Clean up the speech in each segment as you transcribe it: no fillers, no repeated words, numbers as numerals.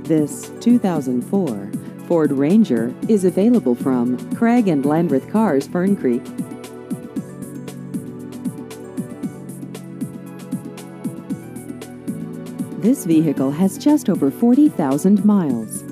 This 2004 Ford Ranger is available from Craig and Landreth Cars, Fern Creek. This vehicle has just over 40,000 miles.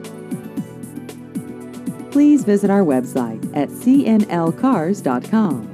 Please visit our website at cnlcars.com.